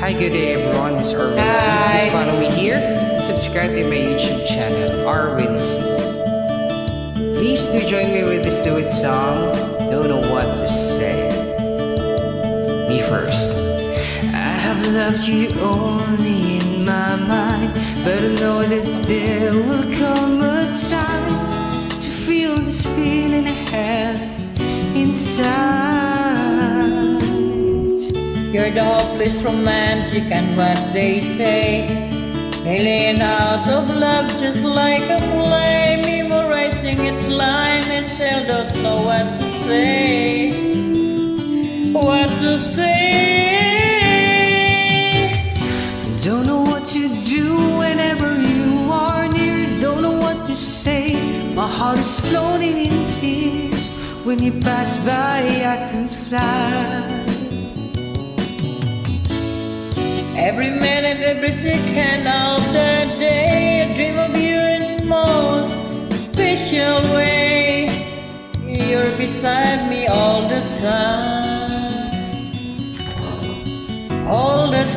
Hi, good day everyone, this is Arvin C. Please Hi. follow me here, subscribe to my YouTube channel, Arvin C. Please do join me with this duet song, Don't Know What to Say. Me first. I have loved you only in my mind, but I know that there will come a time to feel this feeling I have inside. You're the hopeless romantic and what they say, alien out of love just like a play, memorizing its line. I still don't know what to say. What to say? Don't know what to do whenever you are near. Don't know what to say. My heart is floating in tears. When you pass by, I could fly. Every minute, every second of the day, I dream of you in the most special way. You're beside me all the time, all the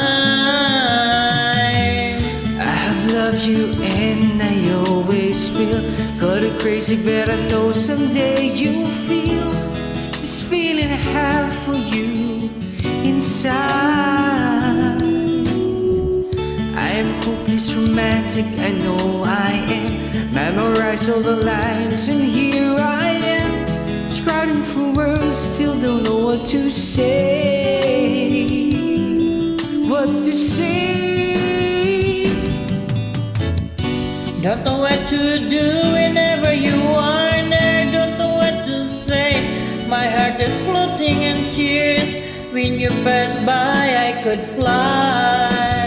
time. I have loved you and I always will. Got a crazy, but I know someday you'll feel this feeling I have for you inside. I am hopeless romantic, I know I am. Memorize all the lines and here I am, scouting for words, still don't know what to say. What to say? Don't know what to do whenever you are there. Don't know what to say. My heart is floating in tears. When you pass by, I could fly.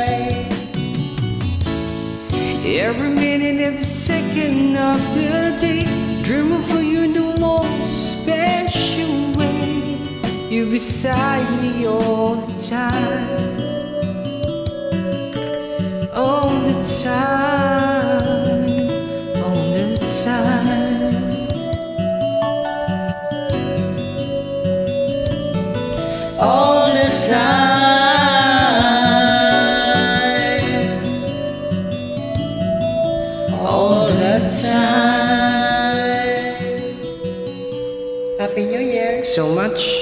Every minute, every second of the day, dreaming for you in the most special way. You're beside me all the time, all the time, all the time, All the time. All the time. Happy New Year. so much.